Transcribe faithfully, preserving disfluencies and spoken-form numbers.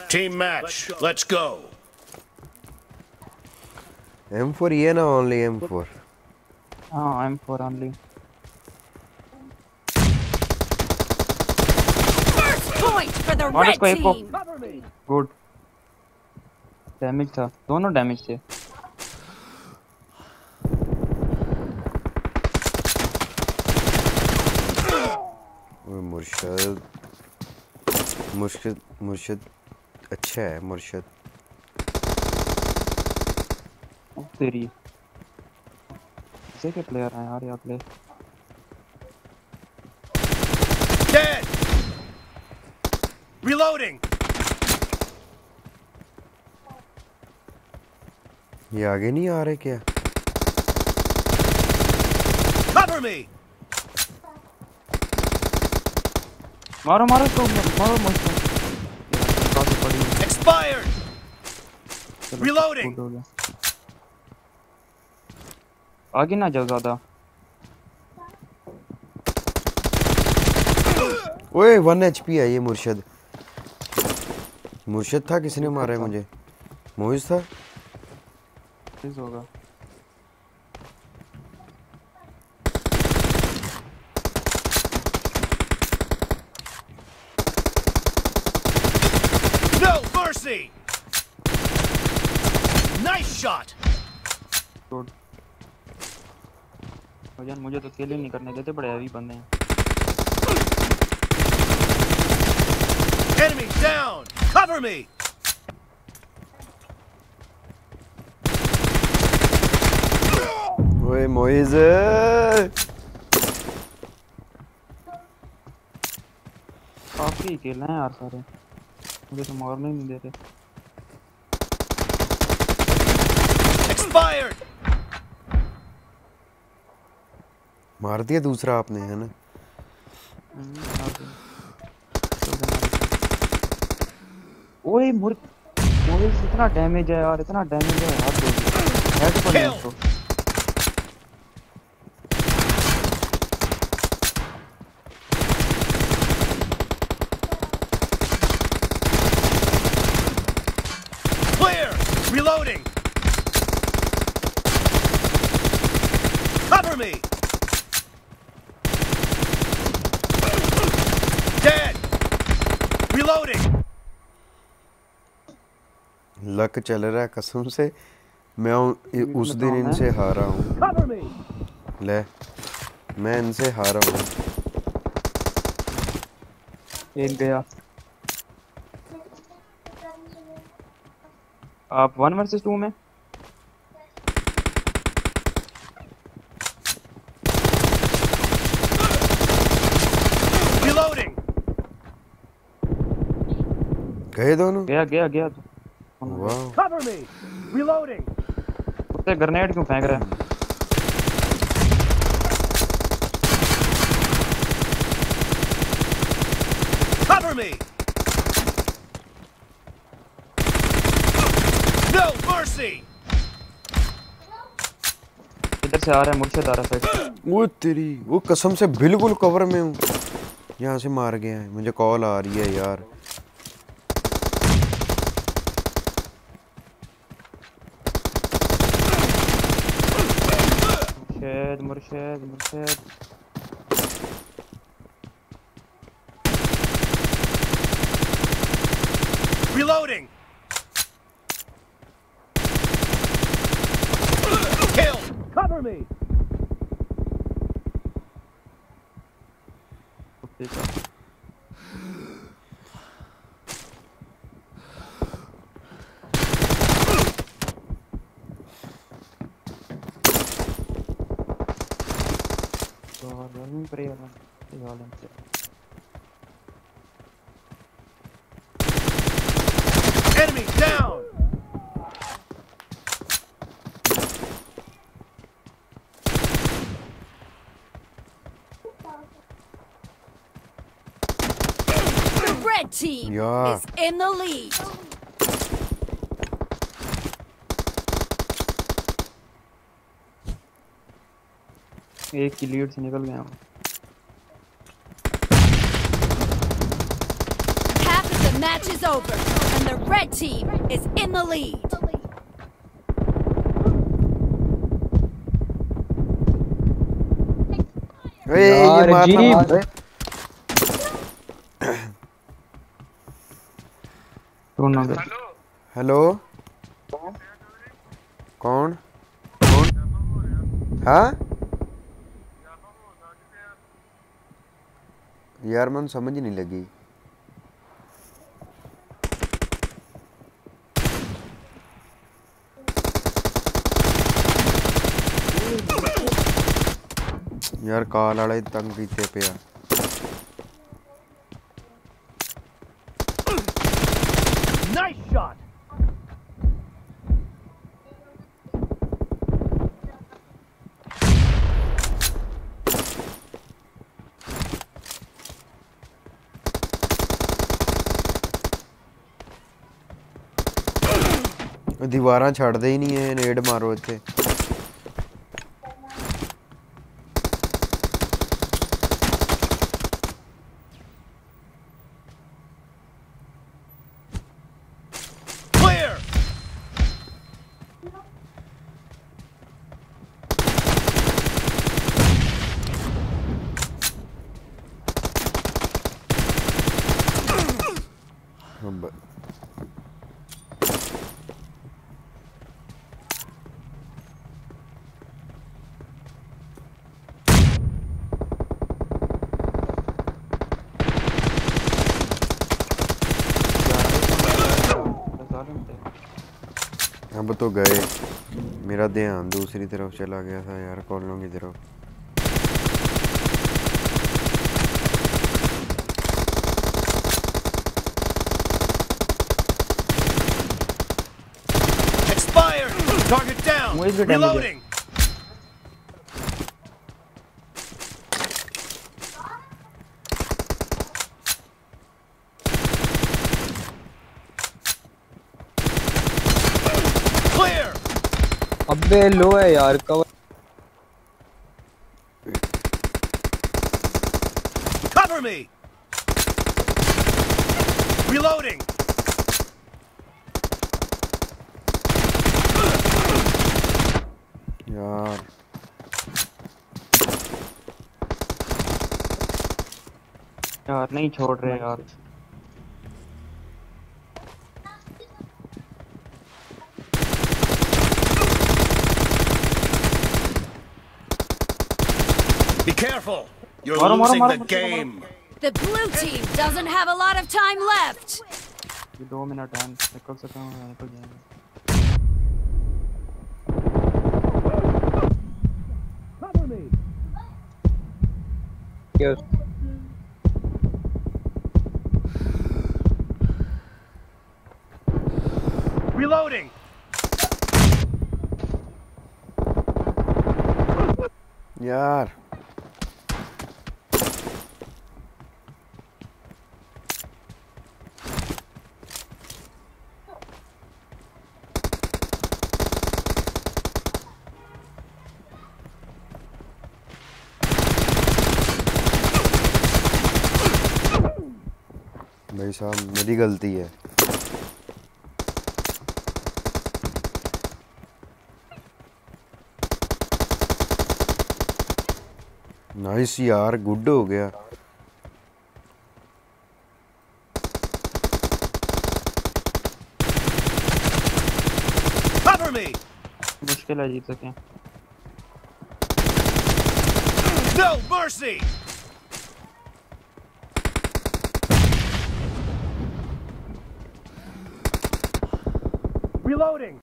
Team match. Let's go. M four ये ना only M four. हाँ M four only. First point for the red team. Good. Damage था. दोनों damage थे. मुर्शद मुर्शद मुर्शद अच्छा है मुर्शद तेरी कैसे के प्लेयर हैं यार यहाँ प्ले Dead. Reloading. ये आगे नहीं आ रहे क्या Cover me. मारो मारो तो मारो मुझको Expired. Reloading. आगे ना जाओ ज़्यादा ओए वन एचपी है ये मुर्शद मुर्शद था किसने मारा है मुझे मोहित था किस होगा No mercy. Nice shot. Good. भजन मुझे तो किल ही नहीं करने देते बड़े हैवी बंदे हैं Enemy down. Cover me. ओए मोइज काफी किल हैं यार सारे मुझे तो मारने ही नहीं देते Expired. मार दिया दूसरा आपने है ना ओए मुर मुझे इतना डैमेज है यार इतना डैमेज है हाथ दो हेड पर नहीं उसको Clear. Reloading. Cover me. Dead. Reloading. Luck चल रहा है कसम से मैं उस दिन इनसे हारा हूँ Cover me. ले मैं इनसे हारा हूँ एक गया आप वन वर्सेस टू में Reloading. गए दोनों गया गया गया तो वाह Cover me. Reloading. कुत्ते ग्रेनेड क्यों फेंक रहा है Cover me. No mercy. इधर से आ रहा है मुर्शिद आ रहा है साइड वो तेरी वो कसम से बिल्कुल कवर में हूँ यहाँ से मार गया है मुझे कॉल आ रही है यार मुर्शिद मुर्शिद मुर्शिद Reloading. Kill. Cover me. Enemy down. The red team Yeah. is in the lead. एक की लीड से निकल गया हूँ Half of the match is over, and The red team is in the lead. ए ये मार हेलो कौन हाँ यार मन समझ नहीं लगी यार काल वाले तंग कीते पिया Nice shot. दीवारां छड़दे ही नहीं है नेड मारो इत्थे अब तो गए मेरा ध्यान दूसरी तरफ चला गया था यार कॉलों की तरफ Expired. Target down. Reloading. अबे लो है यार कवर Cover me. Reloading. यार यार नहीं छोड़ रहे यार Be careful. You're Maro, maro, losing maro, the maro, game. The blue team doesn't have a lot of time left. ये दो मिनट है निकल सकता हूँ निकल जाएगा Cover me. Yes. Reloading. यार भाई साहब मेरी गलती है नाइस यार गुड हो गया Cover me. मुश्किल है जीत सके No mercy. Reloading.